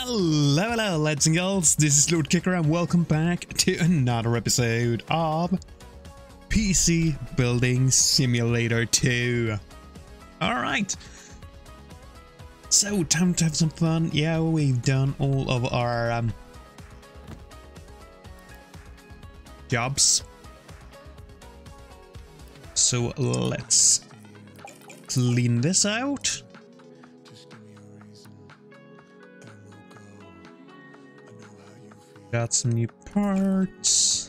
Hello, lads and girls, this is Lord Kicker and welcome back to another episode of PC Building Simulator 2. Alright, so time to have some fun. Yeah, we've done all of our jobs. So let's clean this out. Got some new parts.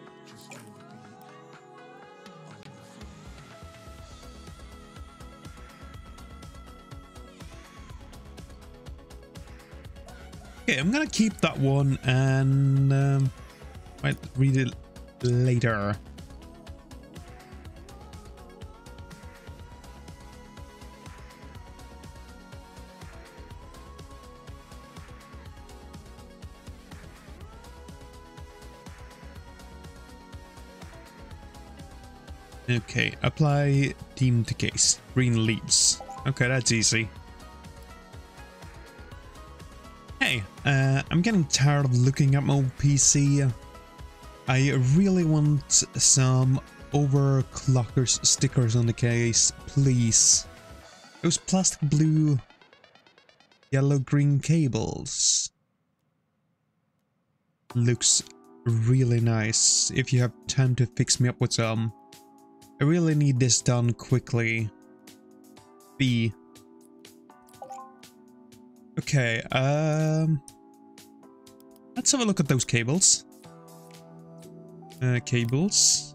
Okay, I'm gonna keep that one and might read it later. Okay, apply deemed case. Green leaves. Okay, that's easy. Hey, I'm getting tired of looking at my old PC. I really want some overclockers stickers on the case, please. Those plastic blue, yellow, green cables. Looks really nice. If you have time to fix me up with some. I really need this done quickly. B. Okay, let's have a look at those cables. Cables.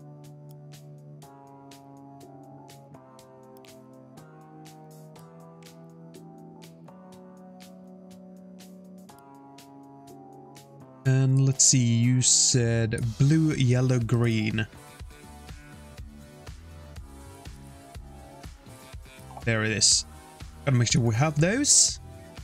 And let's see, you said blue, yellow, green. There it is. Gotta make sure we have those.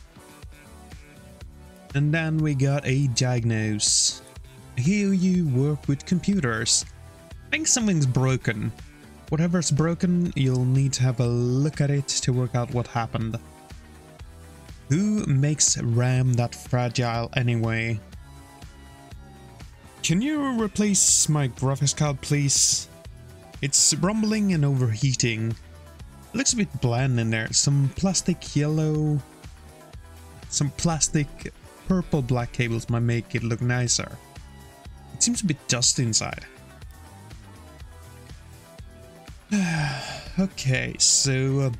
And then we got a diagnose. Here you work with computers. I think something's broken. Whatever's broken, you'll need to have a look at it to work out what happened. Who makes RAM that fragile anyway? Can you replace my graphics card, please? It's rumbling and overheating. It looks a bit bland in there. Some plastic yellow, some plastic purple black cables might make it look nicer. It seems a bit dusty inside. Okay, so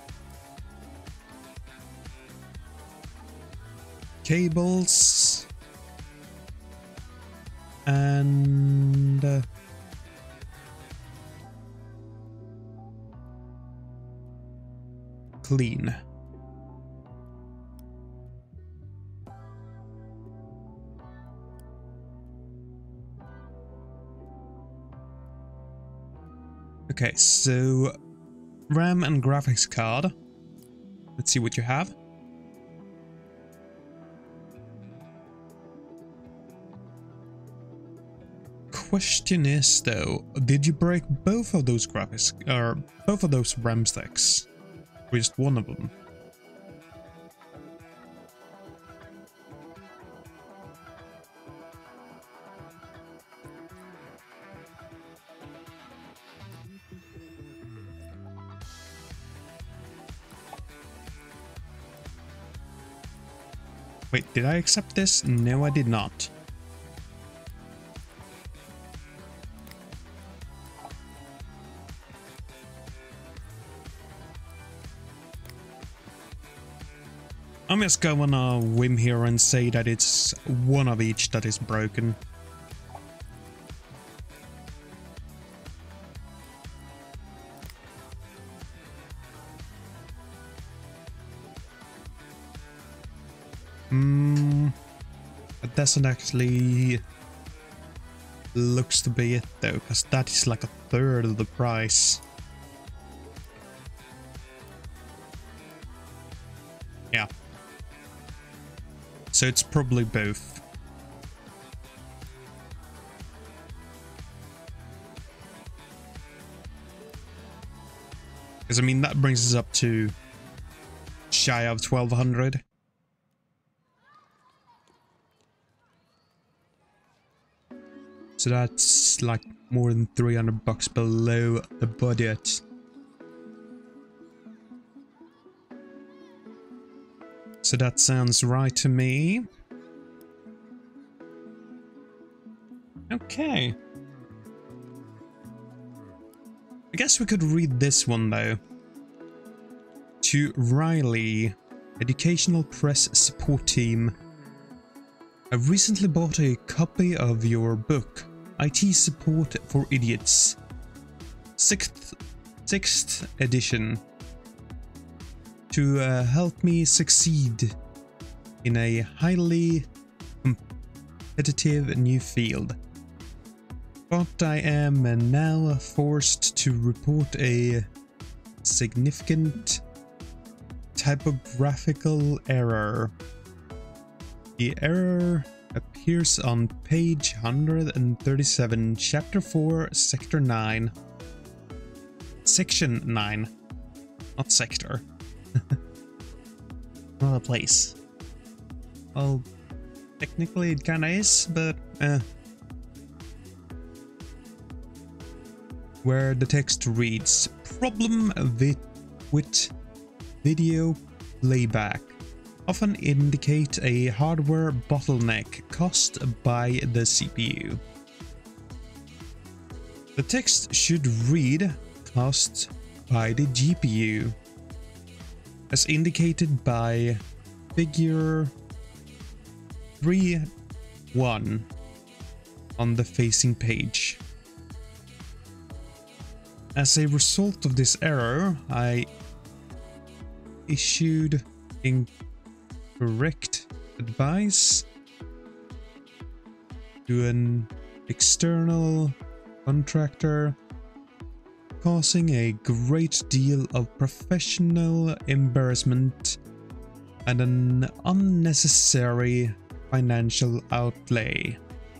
cables and clean. Okay, so RAM and graphics card. Let's see what you have. Question is though, did you break both of those graphics or both of those RAM sticks? Or just one of them? Wait, did I accept this? No, I did not. I'm just going on a whim here and say that it's one of each that is broken. That doesn't actually looks to be it though, because that is like a third of the price. Yeah. So it's probably both. Because I mean that brings us up to shy of 1200. So that's like more than 300 bucks below the budget. So that sounds right to me. Okay. I guess we could read this one though. To Riley, Educational Press Support Team. I recently bought a copy of your book, IT Support for Idiots, 6th edition, to help me succeed in a highly competitive new field. But I am now forced to report a significant typographical error. The error appears on page 137, chapter 4, sector 9. Section 9. Not sector. Not a place. Well, technically it kinda is, but where the text reads, problem with video playback. Often indicate a hardware bottleneck caused by the CPU. The text should read caused by the GPU, as indicated by figure 3.1 on the facing page. As a result of this error, I issued incorrect advice to an external contractor, causing a great deal of professional embarrassment and an unnecessary financial outlay.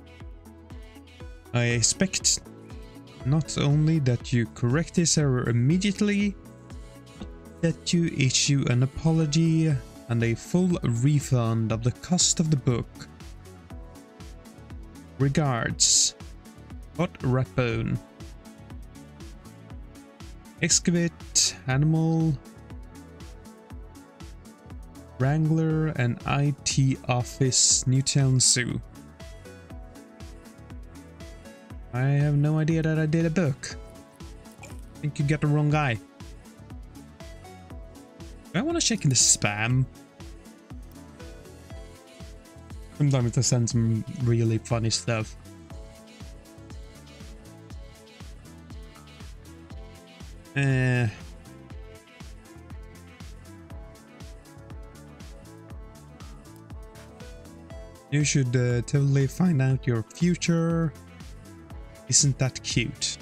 I expect not only that you correct this error immediately, that you issue an apology and a full refund of the cost of the book. Regards, Hot Ratbone. Excavate Animal Wrangler and IT Office, Newtown Zoo. I have no idea that I did a book. I think you got the wrong guy. I want to check in the spam. Sometimes they send some really funny stuff. You should totally find out your future. Isn't that cute?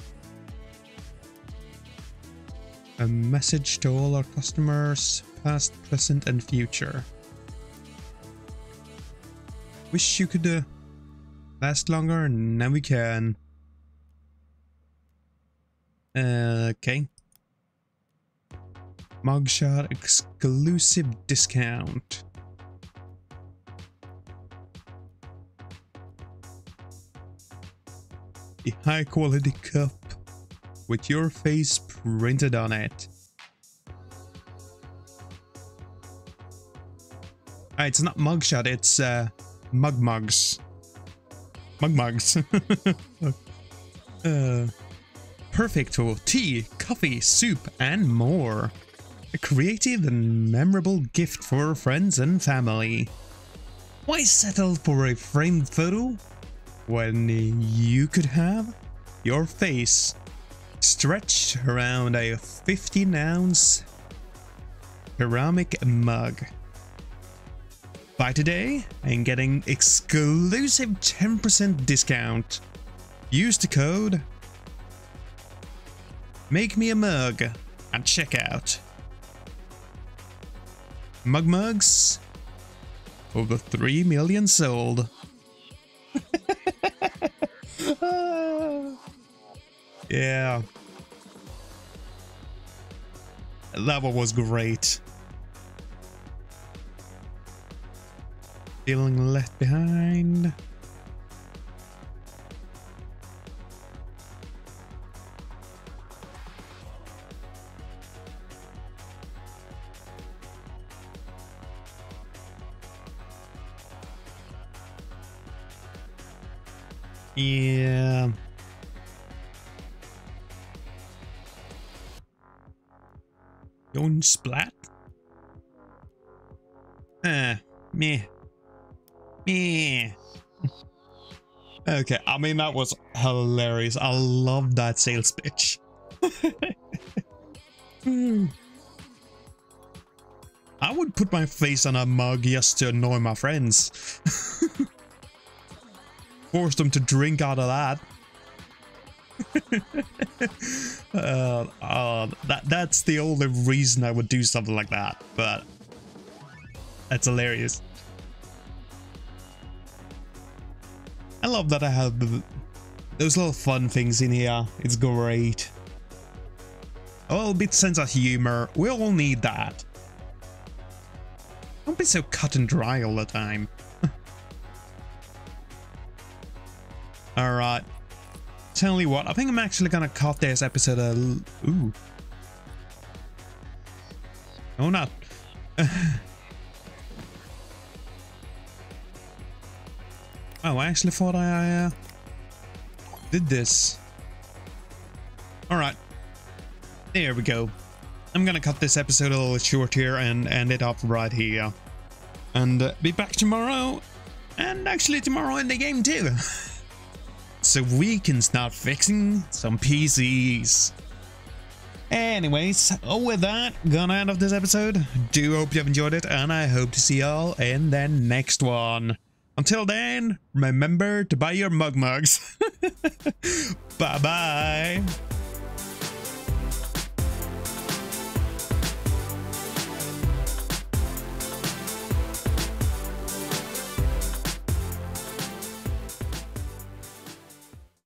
A message to all our customers, past, present, and future. Wish you could last longer, now we can. Okay. Mugshot exclusive discount. A high quality cup with your face printed on it. It's not mugshot, it's mugs. Mugs. Perfect for tea, coffee, soup, and more. A creative and memorable gift for friends and family. Why settle for a framed photo when you could have your face stretched around a 15-ounce ceramic mug? Buy today and getting exclusive 10% discount. Use the code Make Me a Mug at checkout. Mugs over 3 million sold. Yeah. That one was great. Feeling left behind. Yeah. Don't splat. Meh. Meh. Okay, I mean, that was hilarious. I love that sales pitch. I would put my face on a mug just to annoy my friends. Force them to drink out of that. That's the only reason I would do something like that, but that's hilarious. I love that I have those little fun things in here. It's great. A little bit sense of humor. We all need that. Don't be so cut and dry all the time. Alright. Tell you what, I think I'm actually gonna cut this episode a... Ooh. Oh, not. Oh, I actually thought I did this. Alright. There we go. I'm gonna cut this episode a little short here and end it off right here. And be back tomorrow. And actually tomorrow in the game too. So we can start fixing some PCs. Anyways, with that, gonna end off this episode. Do hope you have enjoyed it, and I hope to see y'all in the next one. Until then, remember to buy your mugs. Bye bye.